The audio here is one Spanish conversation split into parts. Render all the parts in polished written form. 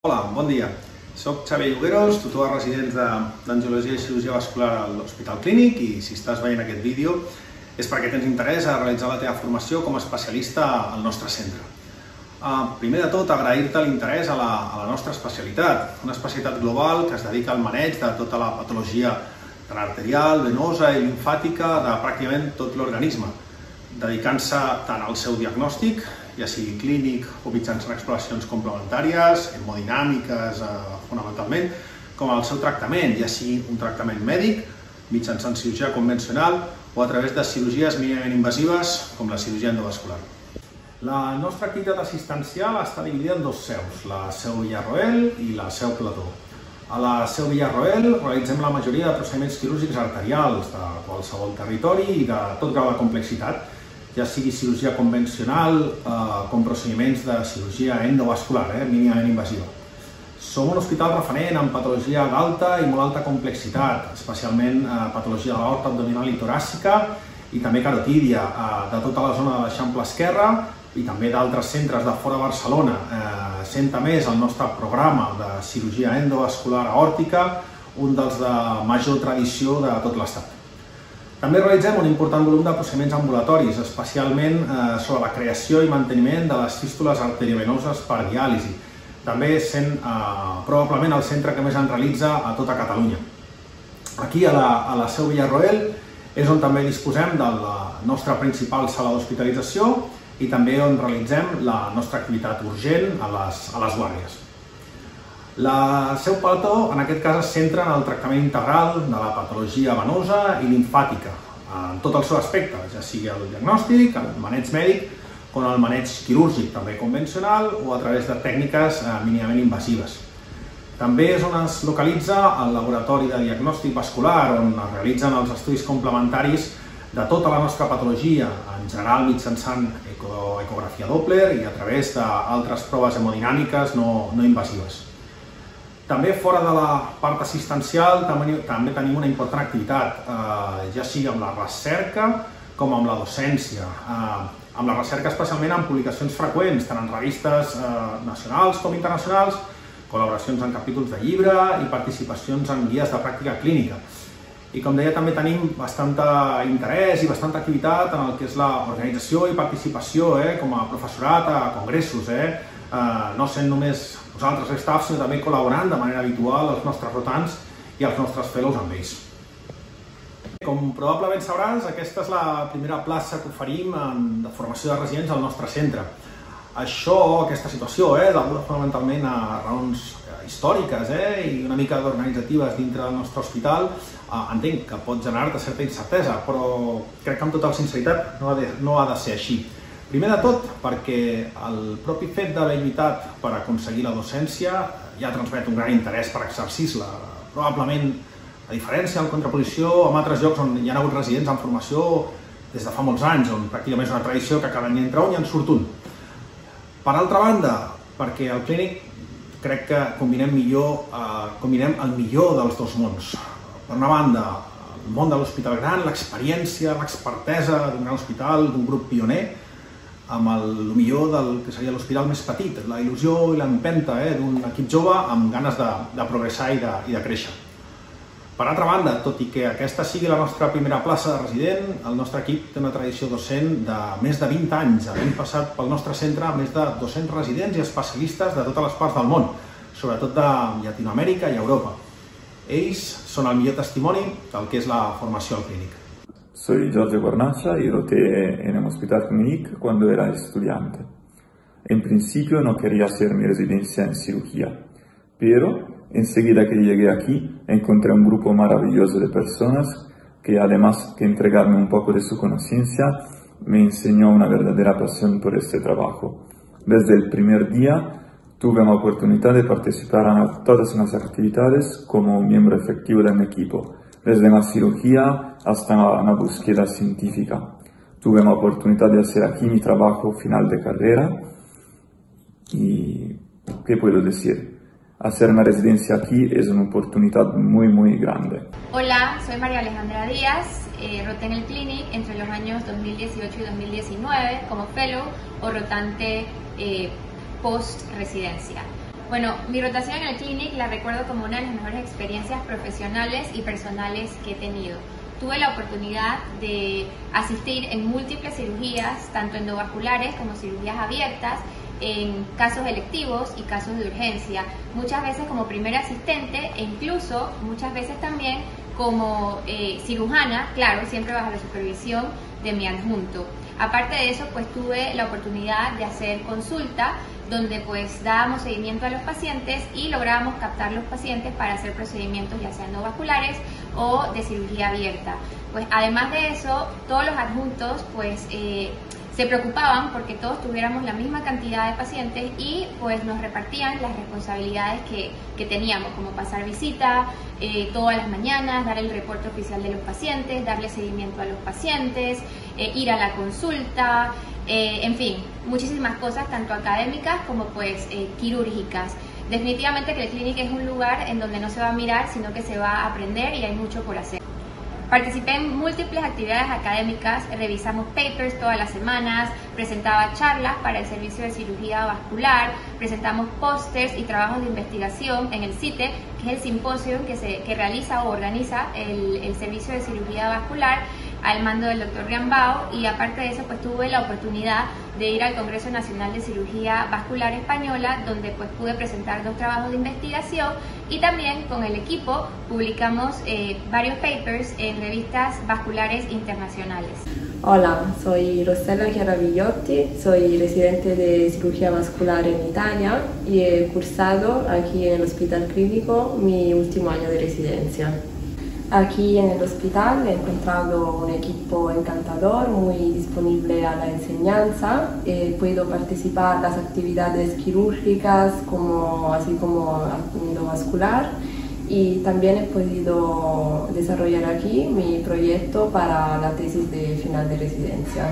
Hola, bon dia. Soc Xavier Llogueros, tutor de residents d'angiologia i cirurgia vascular a l'Hospital Clínic i si estàs veient aquest vídeo és perquè tens interès a realitzar la teva formació com a especialista al nostre centre. Primer de tot, agrair-te l'interès a la nostra especialitat, una especialitat global que es dedica al maneig de tota la patologia arterial, venosa i limfàtica de pràcticament tot l'organisme, dedicant-se tant al seu diagnòstic, ja sigui clínic o mitjançant exploracions complementàries, hemodinàmiques fonamentalment, com al seu tractament, ja sigui un tractament mèdic, mitjançant cirurgia convencional o a través de cirurgies mínimament invasives com la cirurgia endovascular. La nostra activitat assistencial està dividida en dos seus, la seu Villarroel i la seu Plató. A la seu Villarroel realitzem la majoria de procediments quirúrgics arterials de qualsevol territori i de tot grau de complexitat, ja sigui cirurgia convencional com procediments de cirurgia endovascular, mínimament invasiva. Som un hospital referent en patologia d'alta i molt alta complexitat, especialment patologia de l'aorta abdominal i toràcica i també carotídia de tota la zona de l'Eixample esquerre i també d'altres centres de fora de Barcelona, sent a més el nostre programa de cirurgia endovascular aòrtica, un dels de major tradició de tot l'Estat. També realitzem un important volum de procediments ambulatoris, especialment sobre la creació i manteniment de les fístules arteriovenoses per diàlisi, també sent probablement el centre que més en realitza a tota Catalunya. Aquí, a la seu Villarroel, és on també disposem de la nostra principal sala d'hospitalització i també on realitzem la nostra activitat urgent a les guàrdies. La seu Plató, en aquest cas, es centra en el tractament integral de la patologia venosa i limfàtica, en tot el seu aspecte, ja sigui el diagnòstic, el maneig mèdic, com el maneig quirúrgic, també convencional, o a través de tècniques mínimament invasives. També és on es localitza el laboratori de diagnòstic vascular, on es realitzen els estudis complementaris de tota la nostra patologia, en general mitjançant ecografia Doppler i a través d'altres proves hemodinàmiques no invasives. També fora de la part assistencial també tenim una important activitat, ja sigui amb la recerca com amb la docència. Amb la recerca especialment en publicacions freqüents, tant en revistes nacionals com internacionals, col·laboracions en capítols de llibre i participacions en guies de pràctica clínica. I com deia, també tenim bastant interès i bastanta activitat en el que és l'organització i participació com a professorat a congressos, no sent només nosaltres l'estaf, sinó també col·laborant de manera habitual els nostres rotants i els nostres fellows amb ells. Com probablement sabràs, aquesta és la primera plaça que oferim de formació de residents al nostre centre. Aquesta situació, deguda fonamentalment a raons històriques i una mica organitzatives dintre del nostre hospital, entenc que pot generar-te certa incertesa, però crec que amb tota la sinceritat no ha de ser així. Primer de tot, perquè el propi fet d'haver lluitat per aconseguir la docència ja transmet un gran interès per exercir-la. Probablement, a diferència, en contraposició amb altres llocs on hi ha hagut residents en formació des de fa molts anys, on pràcticament és una tradició que cada any entra un i en surt un. Per altra banda, perquè al clínic crec que combinem el millor dels dos mons. Per una banda, el món de l'hospital gran, l'experiència, l'expertesa d'un gran hospital, d'un grup pioner, amb el millor del que seria l'hospital més petit, la il·lusió i l'empenta d'un equip jove amb ganes de progressar i de créixer. Per altra banda, tot i que aquesta sigui la nostra primera plaça de resident, el nostre equip té una tradició docent de més de 20 anys, havent passat pel nostre centre més de 200 residents i especialistes de totes les parts del món, sobretot de Llatinoamèrica i Europa. Ells són el millor testimoni del que és la formació al clínic. Soy Giorgio Cornaccia y roté en el Hospital Clínic cuando era estudiante. En principio no quería hacer mi residencia en cirugía, pero enseguida que llegué aquí encontré un grupo maravilloso de personas que además que entregarme un poco de su conciencia, me enseñó una verdadera pasión por este trabajo. Desde el primer día tuve la oportunidad de participar en todas las actividades como miembro efectivo de mi equipo, desde la cirugía hasta la búsqueda científica. Tuve la oportunidad de hacer aquí mi trabajo final de carrera y, ¿qué puedo decir? Hacer una residencia aquí es una oportunidad muy grande. Hola, soy María Alejandra Díaz, roté en el Clínic entre los años 2018 y 2019 como fellow o rotante post-residencia. Bueno, mi rotación en el clinic la recuerdo como una de las mejores experiencias profesionales y personales que he tenido. Tuve la oportunidad de asistir en múltiples cirugías, tanto endovasculares como cirugías abiertas, en casos electivos y casos de urgencia, muchas veces como primera asistente e incluso muchas veces también como cirujana, claro, siempre bajo la supervisión de mi adjunto. Aparte de eso, pues tuve la oportunidad de hacer consulta, donde pues dábamos seguimiento a los pacientes y lográbamos captar los pacientes para hacer procedimientos ya sean endovasculares o de cirugía abierta. Pues además de eso, todos los adjuntos pues se preocupaban porque todos tuviéramos la misma cantidad de pacientes y pues nos repartían las responsabilidades que teníamos, como pasar visita todas las mañanas, dar el reporte oficial de los pacientes, darle seguimiento a los pacientes, ir a la consulta, en fin, muchísimas cosas, tanto académicas como pues quirúrgicas. Definitivamente que el clinic es un lugar en donde no se va a mirar, sino que se va a aprender y hay mucho por hacer. Participé en múltiples actividades académicas, revisamos papers todas las semanas, presentaba charlas para el servicio de cirugía vascular, presentamos pósters y trabajos de investigación en el CITE, que es el simposio que realiza o organiza el servicio de cirugía vascular al mando del Dr. Riambao, y aparte de eso pues tuve la oportunidad de ir al Congreso Nacional de Cirugía Vascular Española, donde pues pude presentar 2 trabajos de investigación y también con el equipo publicamos varios papers en revistas vasculares internacionales. Hola, soy Rossella Chiaravigliotti, soy residente de cirugía vascular en Italia y he cursado aquí en el Hospital Clínico mi último año de residencia. Aquí en el hospital he encontrado un equipo encantador, muy disponible a la enseñanza. Puedo participar en las actividades quirúrgicas así como endovascular, y también he podido desarrollar aquí mi proyecto para la tesis de final de residencia.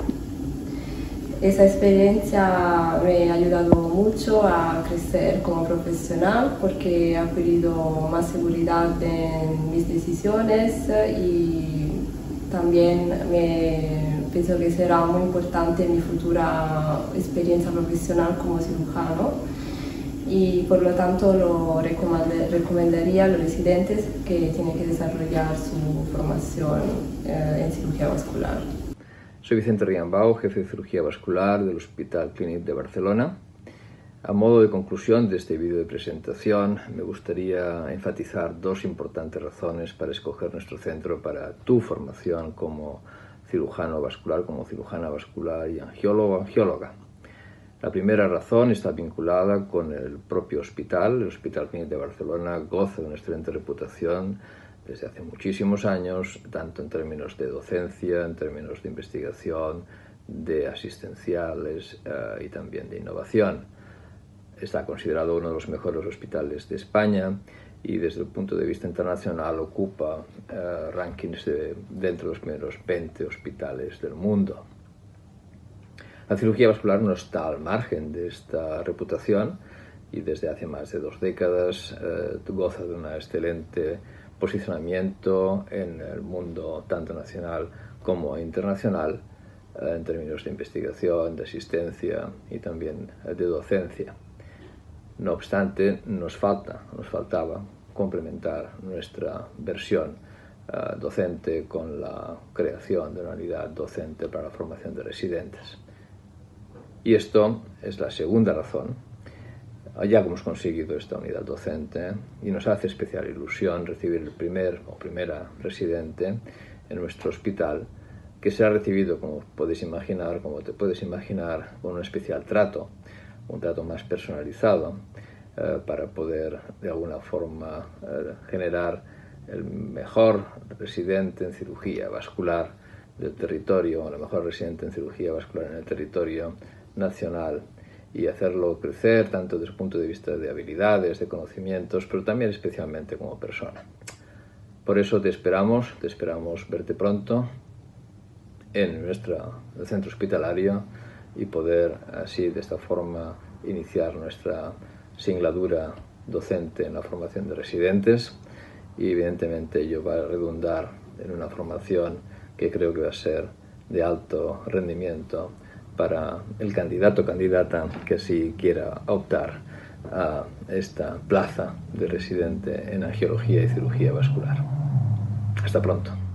Esa experiencia me ha ayudado mucho a crecer como profesional porque he adquirido más seguridad en mis decisiones y también pienso que será muy importante mi futura experiencia profesional como cirujano, y por lo tanto lo recomendaría a los residentes que tienen que desarrollar su formación en cirugía vascular. Soy Vicente Riambao, jefe de cirugía vascular del Hospital Clínic de Barcelona. A modo de conclusión de este vídeo de presentación, me gustaría enfatizar 2 importantes razones para escoger nuestro centro para tu formación como cirujano vascular, como cirujana vascular y angiólogo o angióloga. La primera razón está vinculada con el propio hospital. El Hospital Clínic de Barcelona goza de una excelente reputación desde hace muchísimos años, tanto en términos de docencia, en términos de investigación, de asistenciales y también de innovación. Está considerado uno de los mejores hospitales de España y desde el punto de vista internacional ocupa rankings dentro de los primeros 20 hospitales del mundo. La cirugía vascular no está al margen de esta reputación y desde hace más de 2 décadas goza de un excelente posicionamiento en el mundo tanto nacional como internacional en términos de investigación, de asistencia y también de docencia. No obstante, nos faltaba complementar nuestra versión docente con la creación de una unidad docente para la formación de residentes. Y esto es la segunda razón. Ya hemos conseguido esta unidad docente y nos hace especial ilusión recibir el primer o primera residente en nuestro hospital, que será recibido, como te puedes imaginar, con un especial trato, un trato más personalizado, para poder de alguna forma generar el mejor residente en cirugía vascular del territorio, o la mejor residente en cirugía vascular en el territorio nacional, y hacerlo crecer tanto desde el punto de vista de habilidades, de conocimientos, pero también especialmente como persona. Por eso te esperamos verte pronto en nuestro centro hospitalario y poder así de esta forma iniciar nuestra singladura docente en la formación de residentes, y evidentemente ello va a redundar en una formación que creo que va a ser de alto rendimiento para el candidato o candidata que así quiera optar a esta plaza de residente en angiología y cirugía vascular. Hasta pronto.